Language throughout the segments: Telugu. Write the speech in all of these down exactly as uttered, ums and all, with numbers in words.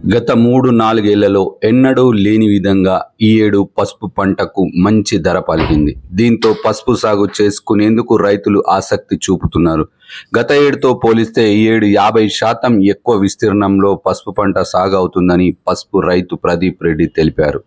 గత మూడు నాలుగేళ్లలో ఎన్నడూ లేని విధంగా ఈ ఏడు పసుపు పంటకు మంచి ధర పలికింది. దీంతో పసుపు సాగు చేసుకునేందుకు రైతులు ఆసక్తి చూపుతున్నారు. గత ఏడుతో పోలిస్తే ఈ ఏడు యాభై శాతం ఎక్కువ విస్తీర్ణంలో పసుపు పంట సాగు అవుతుందని పసుపు రైతు ప్రదీప్ రెడ్డి తెలిపారు.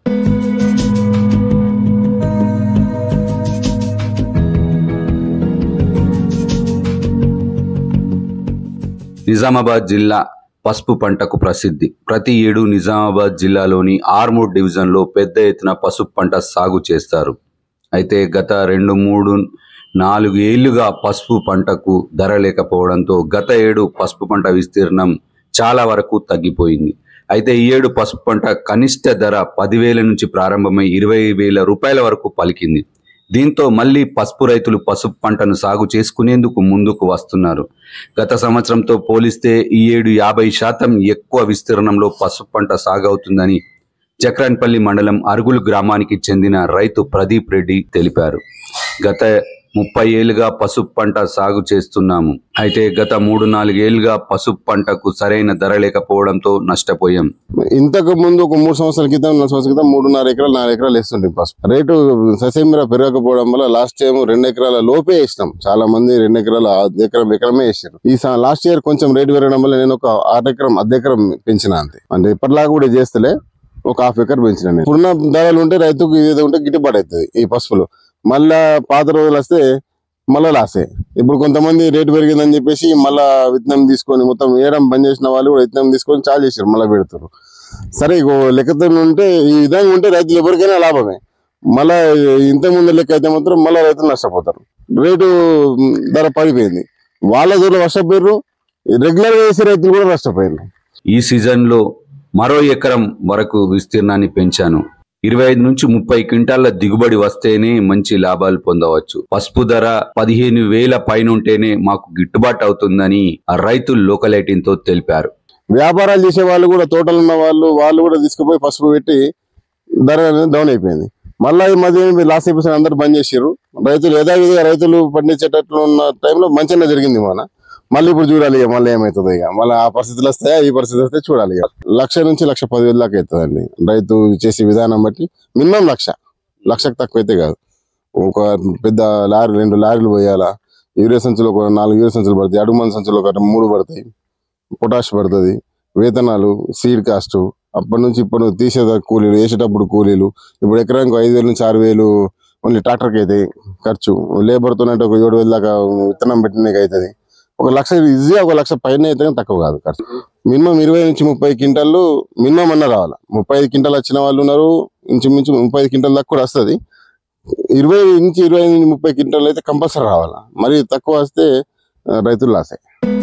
నిజామాబాద్ జిల్లా పసుపు పంటకు ప్రసిద్ధి. ప్రతి ఏడు నిజామాబాద్ జిల్లాలోని ఆర్మూర్ డివిజన్లో పెద్ద ఎత్తున పసుపు పంట సాగు చేస్తారు. అయితే గత రెండు మూడు నాలుగు ఏళ్లుగా పసుపు పంటకు ధర లేకపోవడంతో గత ఏడు పసుపు పంట విస్తీర్ణం చాలా వరకు తగ్గిపోయింది. అయితే ఈ ఏడు పసుపు పంట కనిష్ట ధర పదివేల నుంచి ప్రారంభమై ఇరవై వేల రూపాయల వరకు పలికింది. దీంతో మళ్ళీ పసుపు రైతులు పసుపు పంటను సాగు చేసుకునేందుకు ముందుకు వస్తున్నారు. గత సంవత్సరంతో పోలిస్తే ఈ ఏడు యాభై శాతం ఎక్కువ విస్తీర్ణంలో పసుపు పంట సాగవుతుందని చక్రాన్పల్లి మండలం అరుగులు గ్రామానికి చెందిన రైతు ప్రదీప్ రెడ్డి తెలిపారు. గత ముప్పై ఏళ్ళుగా పసుపు పంట సాగు చేస్తున్నాము. అయితే గత మూడు నాలుగేళ్లుగా పసుపు పంటకు సరైన ధర లేకపోవడంతో నష్టపోయాం. ఇంతకు ముందు ఒక మూడు సంవత్సరాల క్రితం నాలుగు సంవత్సరాల క్రితం మూడున్నర ఎకరాలు నాలుగు ఎకరాలు వేస్తుండే పసుపు. రేటు ససేమిరా పెరగకపోవడం వల్ల లాస్ట్ టైం రెండు ఎకరాల లోపే వేసినాం. చాలా మంది రెండు ఎకరాల ఎకరం ఎకరమే వేసారు. ఈ లాస్ట్ ఇయర్ కొంచెం రేటు పెరగడం వల్ల నేను ఒక ఆరు ఎకరం అర్ధ ఎకరం పెంచిన. అంతే అంటే ఇప్పటిలాగా కూడా చేస్తలే ఒక హాఫ్ ఎకర్ పెంచిన. నేను ఇప్పుడున్న ధరలు ఉంటే రైతుకు ఏదో ఉంటే గిట్టుబాటు అవుతుంది. ఈ పసుపులో మళ్ళా పాత రోజులు వస్తే మళ్ళా లాసే. ఇప్పుడు కొంతమంది రేటు పెరిగిందని చెప్పేసి మళ్ళా విత్తనం తీసుకొని మొత్తం వేయడం బంద్ చేసిన వాళ్ళు కూడా విత్తనం తీసుకొని చాలు చేశారు, మళ్ళీ పెడతారు. సరే లెక్కతో ఉంటే ఈ విధంగా ఉంటే రైతులు ఎవరికైనా లాభమే. మళ్ళా ఇంతకుముందు లెక్క అయితే మాత్రం మళ్ళీ రైతులు నష్టపోతారు. రేటు ధర పడిపోయింది. వాళ్ళ దూరం నష్టపోయారు, రెగ్యులర్ గా వేసే రైతులు కూడా నష్టపోయారు. ఈ సీజన్ లో మరో ఎకరం వరకు విస్తీర్ణాన్ని పెంచాను. ఇరవై ఐదు నుంచి ముప్పై క్వింటాల దిగుబడి వస్తేనే మంచి లాభాలు పొందవచ్చు. పసుపు ధర పదిహేను వేల పైన ఉంటేనే మాకు గిట్టుబాటు అవుతుందని రైతులు లోకల్ ఎయిటీన్ తో తెలిపారు. వ్యాపారాలు చేసే వాళ్ళు కూడా, తోటలు ఉన్న వాళ్ళు వాళ్ళు కూడా తీసుకుపోయి పసుపు పెట్టి ధర అనేది డౌన్ అయిపోయింది. మళ్ళీ ఈ మధ్య లాస్ట్ అయిపోయి అందరు బంద్ చేసారు. రైతులు యథావిధిగా రైతులు పండించేటట్లు ఉన్న టైంలో మంచిగా జరిగింది. మన మళ్ళీ ఇప్పుడు చూడాలి ఇక మళ్ళీ ఏమవుతుంది. ఇక మళ్ళీ ఆ పరిస్థితులు వస్తాయా, ఈ పరిస్థితి వస్తే చూడాలి. ఇక లక్ష నుంచి లక్ష పదివేల దాకా అవుతుందండి రైతు చేసే విధానం బట్టి. మినిమం లక్ష లక్షకు తక్కువ అయితే కాదు. ఒక పెద్ద లారీ రెండు లారీలు పోయాలా. యూరియా సంచులు ఒక నాలుగు యూరియా సంచులు పడతాయి. అడుగు మంది సంచులు ఒక మూడు పడతాయి. పొటాష్ పడుతుంది. వేతనాలు, సీడ్ కాస్ట్, అప్పటి నుంచి ఇప్పుడు తీసే కూలీలు, వేసేటప్పుడు కూలీలు. ఇప్పుడు ఎకరానికి ఐదు వేల నుంచి ఆరు వేలు ఓన్లీ ట్రాక్టర్కి అవుతాయి ఖర్చు. లేబర్తోనంటే ఒక ఏడు వేల దాకా విత్తనం పెట్టినకి అవుతుంది. ఒక లక్ష ఈజీగా ఒక లక్ష పైన అయితే తక్కువ కాదు ఖర్చు. మినిమం ఇరవై నుంచి ముప్పై క్వింటాలు మినిమం అన్న రావాలి. ముప్పై ఐదు క్వింటాలు వచ్చిన వాళ్ళు ఉన్నారు. ఇంచుమించు ముప్పై ఐదు క్వింటాల దాకా కూడా వస్తుంది. ఇరవై నుంచి ఇరవై నుంచి ముప్పై క్వింటాలు అయితే కంపల్సరీ రావాలి. మరి తక్కువ వస్తే రైతులు లాసే.